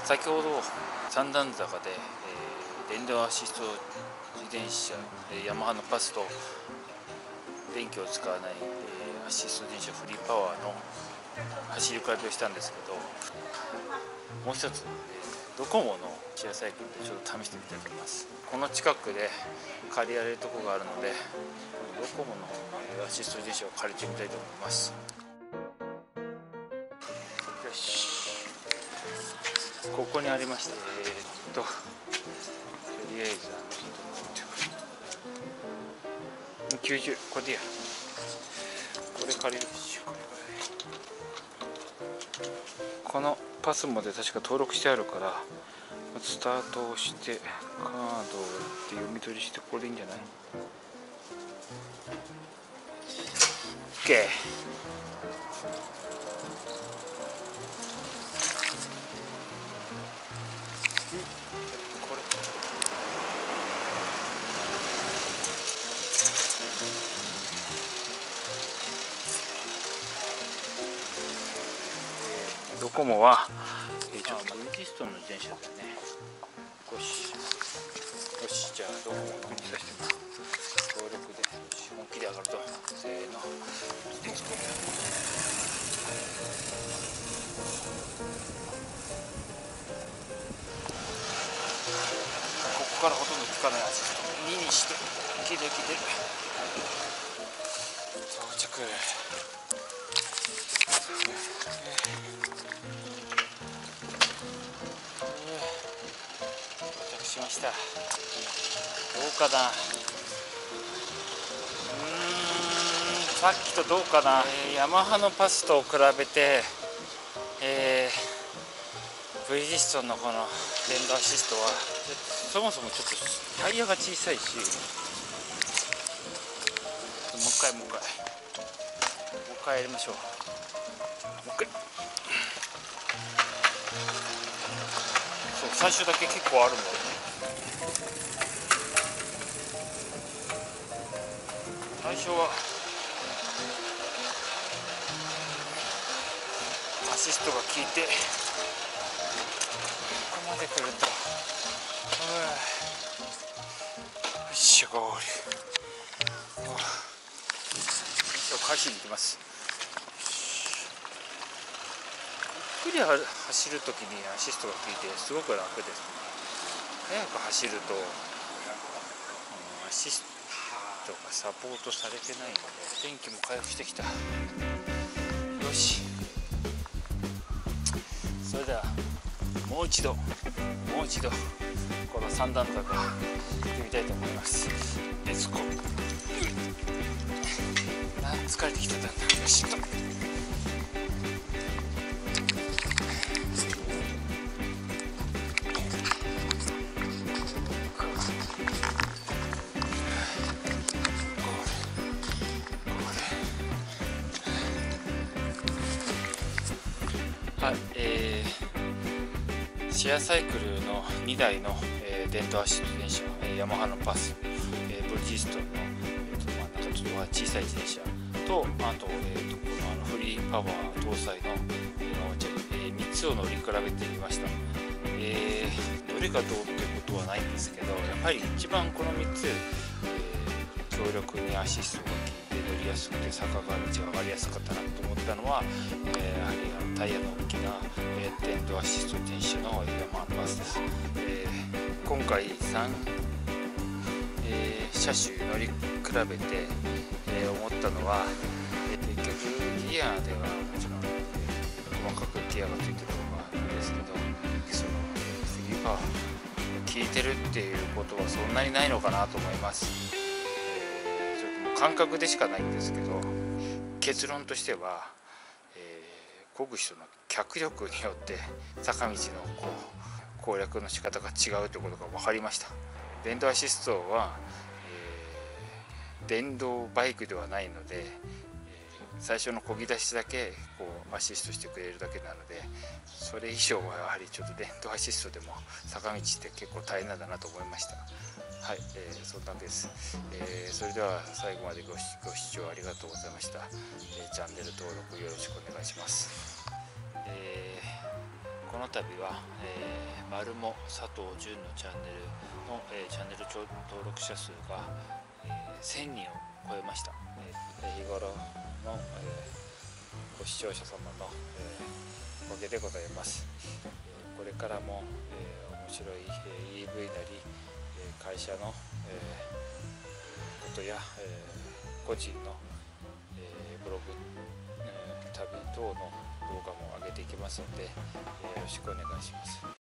先ほど三段坂で、電動アシスト自転車、ヤマハのパスと電気を使わない、アシスト自転車フリーパワーの走り比べをしたんですけど、もう一つドコモのシェアサイクルでちょっと試してみたいと思います。この近くで借りられるところがあるので、ドコモのアシスト自転車を借りてみたいと思います。よし、ここにありました。とりあえず90、これでいいや。これ借りるでしょ。このパスモで確か登録してあるから、スタートをしてカードを打って読み取りして、これでいいんじゃない？ OK。これドコモは、ちょっとブリヂストンの自転車だよね。よし、よし、じゃあドコモをクリックさせてもらう。登録で本気で上がると、せーの、でつこう。ここからほとんどつかないアシスト2にして、キレキレ到着。しました。どうかな。さっきとどうかな。ヤマハのパスと比べて、ブリヂストンのこの電動アシストはそもそもちょっとタイヤが小さいし、もう一回やりましょう。もう一回。そう、最初だけ結構あるんだよね。最初はアシストが効いて、ここまで来ると、よいしょ、ゴール。返しに行きます。ゆっくり走るときにアシストが効いてすごく楽ですね。速く走ると、アシストがサポートされてないので、天気も回復してきた。よし、それではもう一度この三段坂行ってみたいと思います。レッツゴー。疲れてきたんだ。よしと。はい、シェアサイクルの2台の、電動アシスト自転車、ヤマハのパス、ブリヂストンの、真ん中ちょっと小さい自転車と、あと、このフリーパワー搭載の、3つを乗り比べてみました。どれがどうってことはないんですけど、やはり一番この3つ、強力にアシストが効いて乗りやすくて坂が道が上がりやすかったなと思ったのは、やはりタイヤの大きな、電動アシスト自転車のヤマハパスです。今回3、車種乗り比べて、思ったのは、結局ギアではもちろん、細かくギアがついてるのがいいんですけど、そのフリーパワー効いてるっていうことはそんなにないのかなと思います。ちょっと感覚でしかないんですけど、結論としては、漕ぐ人の脚力によって坂道の攻略の仕方が違うということが分かりました。電動アシストは、電動バイクではないので、最初の漕ぎ出しだけアシストしてくれるだけなので、それ以上はやはりちょっと電動アシストでも坂道って結構大変なんだなと思いました。はい、そんなんです。それでは最後までご視聴ありがとうございました。チャンネル登録よろしくお願いします。 この度は、マルモ佐藤淳のチャンネルの、チャンネル登録者数が、1000人を超えました。日頃の、ご視聴者様の、おかげでございます。これからも、面白い、EV なり、会社の、ことや、個人の、ブログ、旅等の動画も上げていきますので、よろしくお願いします。